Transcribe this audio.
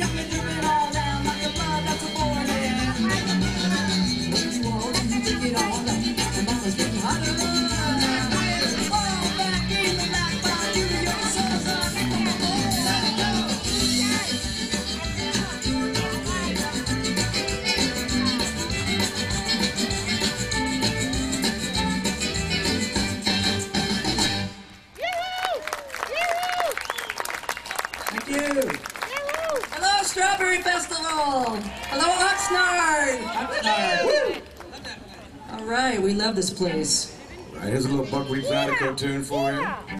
got me dripping all down like the blood that's aborted. You all take it all up, the mama's getting hotter. Oh, back in the back by you, your soul's on me. Thank you. Hello, Strawberry Festival. Hello, Oxnard. Oxnard. All right, we love this place. All right, here's a little buckwheat Zydeco tune for you.